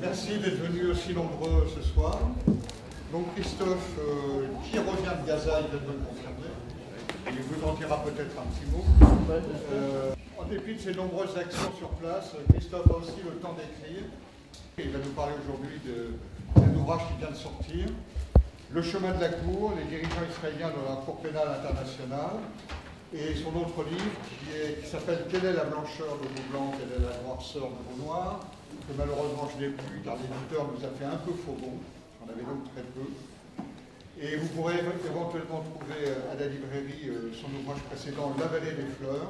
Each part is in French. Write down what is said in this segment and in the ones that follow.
Merci d'être venus aussi nombreux ce soir. Donc Christophe, qui revient de Gaza, il vient de me le confirmer. Il vous en dira peut-être un petit mot. En dépit de ses nombreuses actions sur place, Christophe a aussi le temps d'écrire. Il va nous parler aujourd'hui d'un ouvrage qui vient de sortir, Le chemin de la cour, les dirigeants israéliens dans la Cour pénale internationale, et son autre livre qui s'appelle Quelle est la blancheur de vos blancs, quelle est la noirceur de vos noirs, que malheureusement je n'ai plus car l'éditeur nous a fait un peu faux bon, on avait donc très peu. Et vous pourrez éventuellement trouver à la librairie son ouvrage précédent, La vallée des fleurs,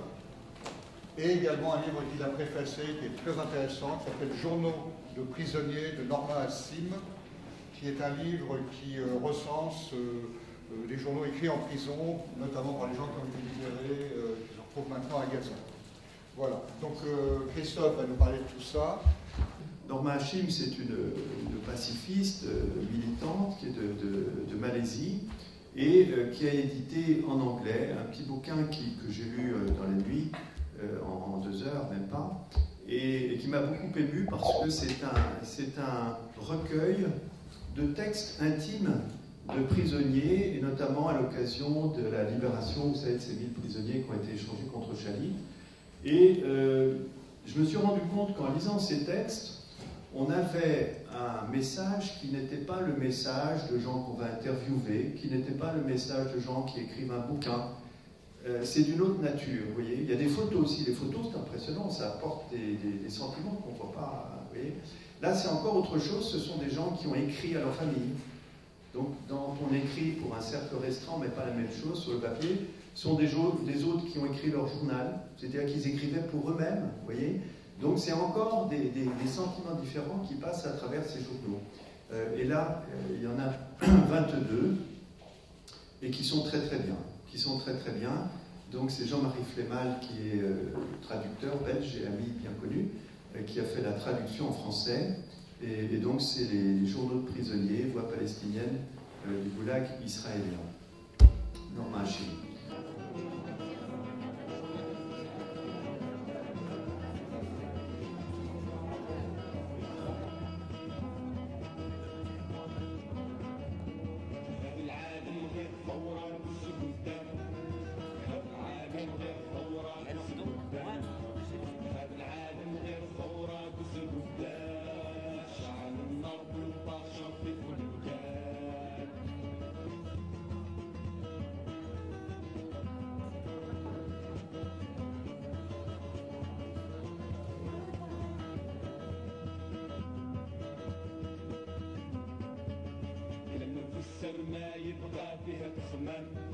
et également un livre qu'il a préfacé qui est très intéressant, qui s'appelle Journaux de prisonniers de Norma Hassim, qui est un livre qui recense les journaux écrits en prison, notamment par les gens qui ont été libérés, qui se retrouvent maintenant à Gaza. Voilà, donc Christophe va nous parler de tout ça. Norma Hassim, c'est une pacifiste militante qui est de Malaisie et qui a édité en anglais un petit bouquin que j'ai lu dans la nuit, en 2 heures, même pas, et qui m'a beaucoup ému parce que c'est un recueil de textes intimes de prisonniers, et notamment à l'occasion de la libération, vous savez, de ces 1000 prisonniers qui ont été échangés contre Shalit. Et je me suis rendu compte qu'en lisant ces textes, on avait un message qui n'était pas le message de gens qu'on va interviewer, qui n'était pas le message de gens qui écrivent un bouquin. C'est d'une autre nature, vous voyez. Il y a des photos aussi. Les photos, c'est impressionnant, ça apporte des sentiments qu'on ne voit pas, vous voyez. Là, c'est encore autre chose, ce sont des gens qui ont écrit à leur famille. Donc, quand on écrit pour un cercle restreint, mais pas la même chose sur le papier, ce sont des autres qui ont écrit leur journal, c'est-à-dire qu'ils écrivaient pour eux-mêmes, vous voyez. Donc, c'est encore des sentiments différents qui passent à travers ces journaux. Et là, il y en a 22, et qui sont très très bien, Donc, c'est Jean-Marie Flémal, qui est traducteur belge et ami bien connu, qui a fait la traduction en français. Et donc, c'est les journaux de prisonniers, voix palestinienne du goulag israélien. Norma Hassim. ما يبقى فيها تخمم